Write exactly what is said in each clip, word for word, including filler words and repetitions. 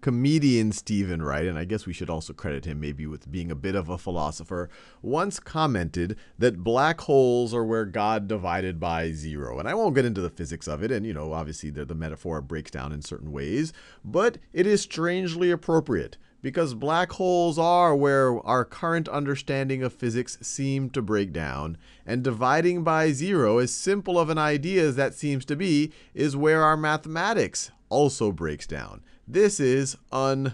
comedian Stephen Wright, and I guess we should also credit him maybe with being a bit of a philosopher, once commented that black holes are where God divided by zero. And I won't get into the physics of it, and you know, obviously the, the metaphor breaks down in certain ways, but it is strangely appropriate because black holes are where our current understanding of physics seem to break down, and dividing by zero, as simple of an idea as that seems to be, is where our mathematics also breaks down. This is un,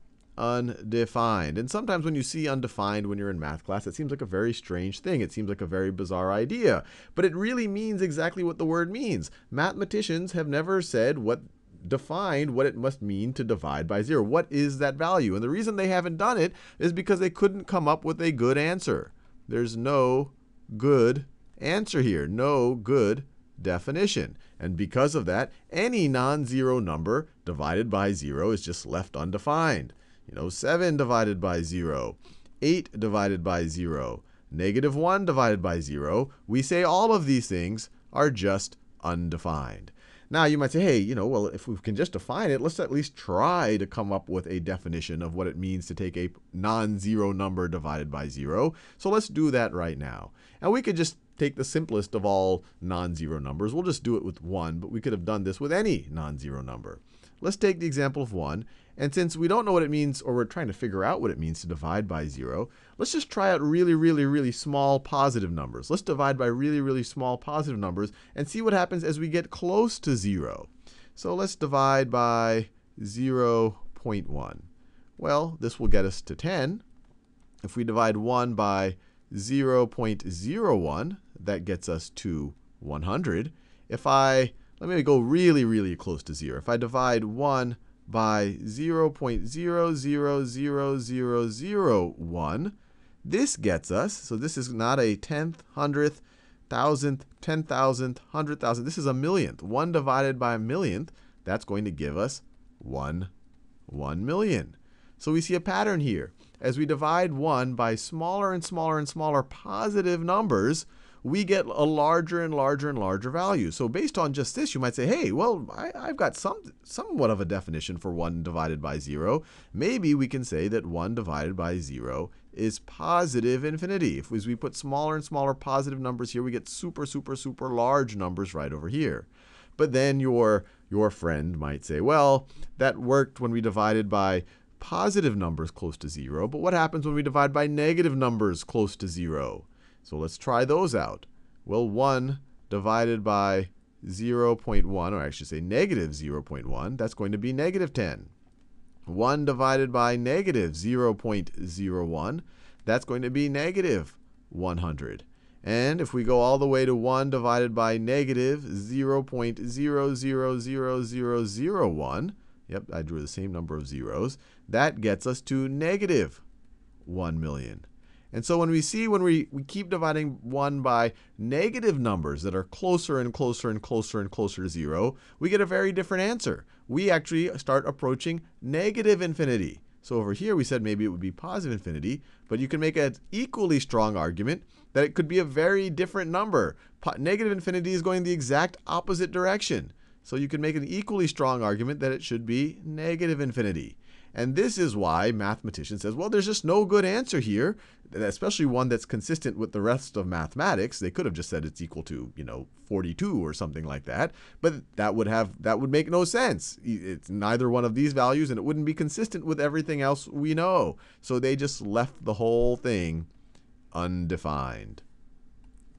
undefined. And sometimes when you see undefined when you're in math class, it seems like a very strange thing. It seems like a very bizarre idea. But it really means exactly what the word means. Mathematicians have never said what defined what it must mean to divide by zero. What is that value? And the reason they haven't done it is because they couldn't come up with a good answer. There's no good answer here. No good definition. And because of that, any non-zero number divided by zero is just left undefined. You know, seven divided by zero, eight divided by zero, negative one divided by zero. We say all of these things are just undefined. Now, you might say, hey, you know, well, if we can just define it, let's at least try to come up with a definition of what it means to take a non-zero number divided by zero. So let's do that right now. And we could just take the simplest of all non-zero numbers. We'll just do it with one, but we could have done this with any non-zero number. Let's take the example of one. And since we don't know what it means, or we're trying to figure out what it means to divide by zero, let's just try out really, really, really small positive numbers. Let's divide by really, really small positive numbers and see what happens as we get close to zero. So let's divide by zero point one. Well, this will get us to ten. If we divide one by zero point zero one, that gets us to one hundred. If I, let me go really, really close to zero. If I divide one by zero point zero zero zero zero zero one, this gets us, so this is not a tenth, hundredth, thousandth, ten thousandth, hundred thousand. This is a millionth. one divided by a millionth, that's going to give us one, one million. So we see a pattern here. As we divide one by smaller and smaller and smaller positive numbers, we get a larger and larger and larger value. So based on just this, you might say, hey, well, I, I've got some, somewhat of a definition for one divided by zero. Maybe we can say that one divided by zero is positive infinity. If as we put smaller and smaller positive numbers here, we get super, super, super large numbers right over here. But then your, your friend might say, well, that worked when we divided by positive numbers close to zero. But what happens when we divide by negative numbers close to zero? So let's try those out. Well, one divided by zero point one, or I should say negative zero point one, that's going to be negative ten. one divided by negative zero point zero one, that's going to be negative one hundred. And if we go all the way to one divided by negative zero point zero zero zero zero zero one, yep, I drew the same number of zeros, that gets us to negative one million. And so when we see when we, we keep dividing one by negative numbers that are closer and closer and closer and closer to zero, we get a very different answer. We actually start approaching negative infinity. So over here we said maybe it would be positive infinity, but you can make an equally strong argument that it could be a very different number. Po- negative infinity is going the exact opposite direction. So you can make an equally strong argument that it should be negative infinity. And this is why mathematicians says, well, there's just no good answer here, especially one that's consistent with the rest of mathematics. They could have just said it's equal to, you know, forty-two or something like that. But that would have that would make no sense. It's neither one of these values, and it wouldn't be consistent with everything else we know. So they just left the whole thing undefined.